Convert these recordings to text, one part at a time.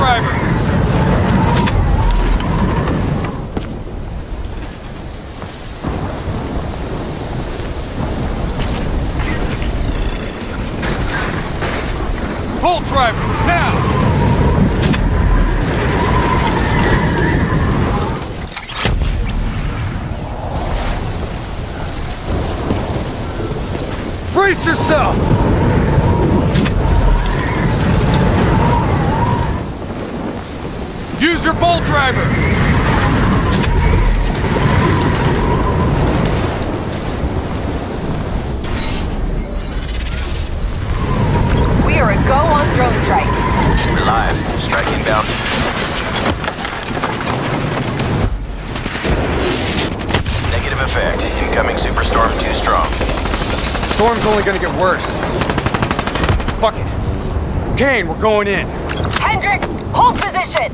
driver! Bolt driver, now! Brace yourself! Use your bolt driver! We are a go on drone strike. We're live. Strike inbound. Negative effect. Incoming superstorm too strong. Storm's only gonna get worse. Fuck it. Kane, we're going in. Hendricks, hold position!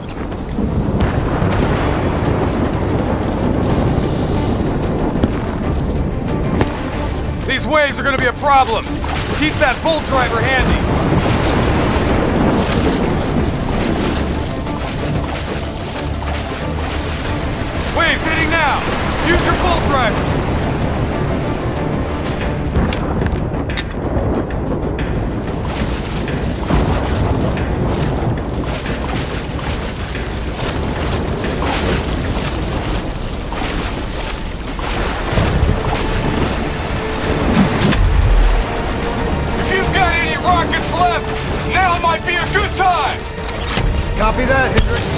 These waves are gonna be a problem. Keep that bolt driver handy. Waves hitting now. Use your bolt driver. Now might be a good time! Copy that, Hendricks.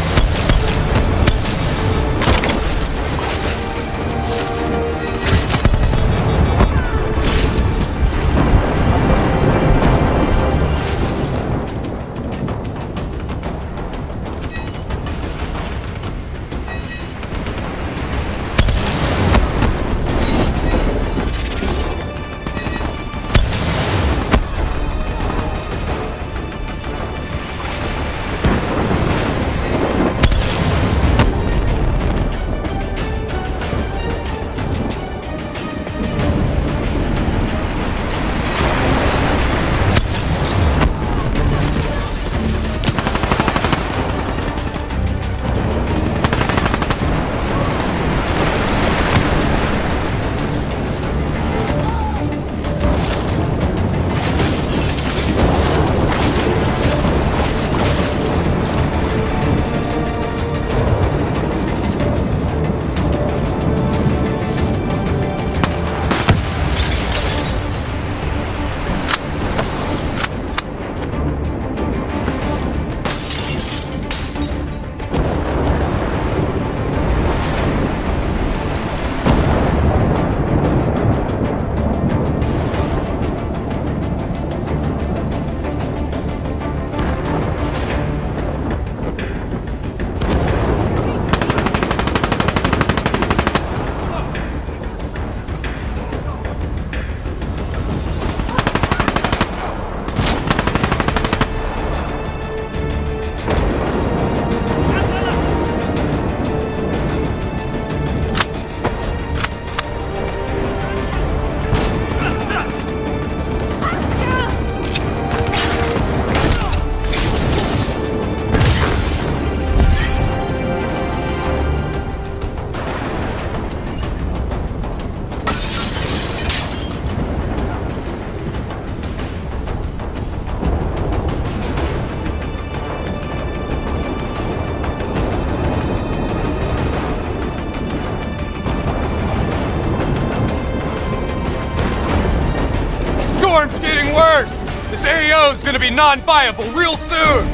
Storm's getting worse! This AO's gonna be non-viable real soon!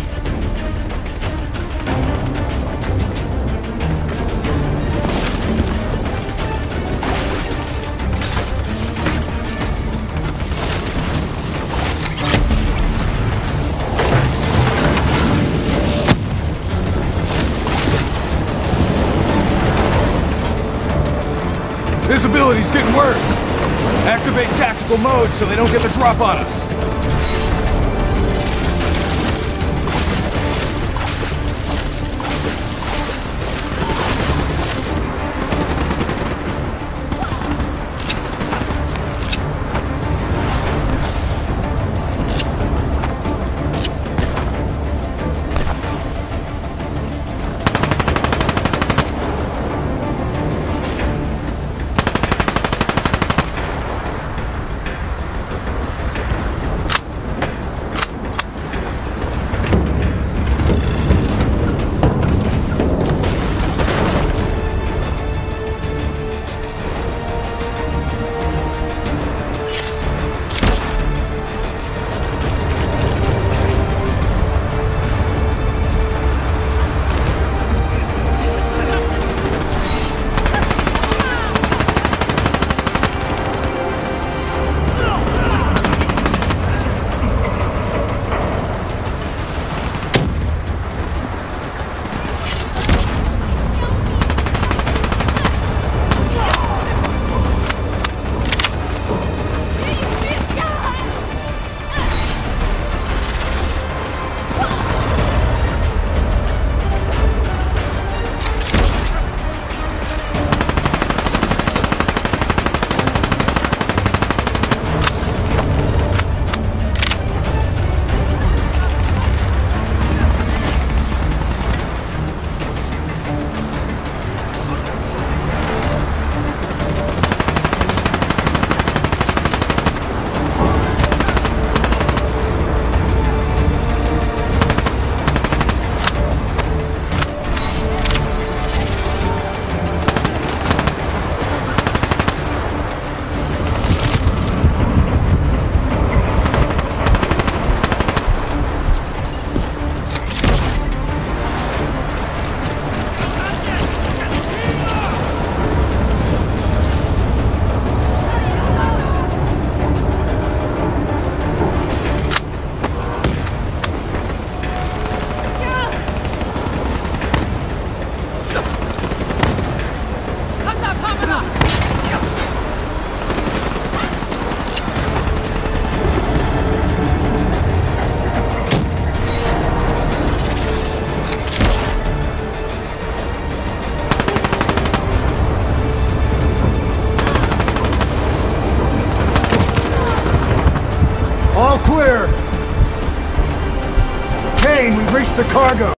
Visibility's getting worse. Activate tactical mode so they don't get the drop on us. clear. Kane, we've reached the cargo.